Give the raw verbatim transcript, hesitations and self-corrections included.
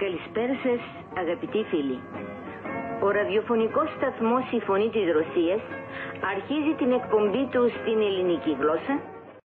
Καλησπέρα σας, αγαπητοί φίλοι. Ο ραδιοφωνικός σταθμός «Η Φωνή της Ρωσίας» αρχίζει την εκπομπή του στην ελληνική γλώσσα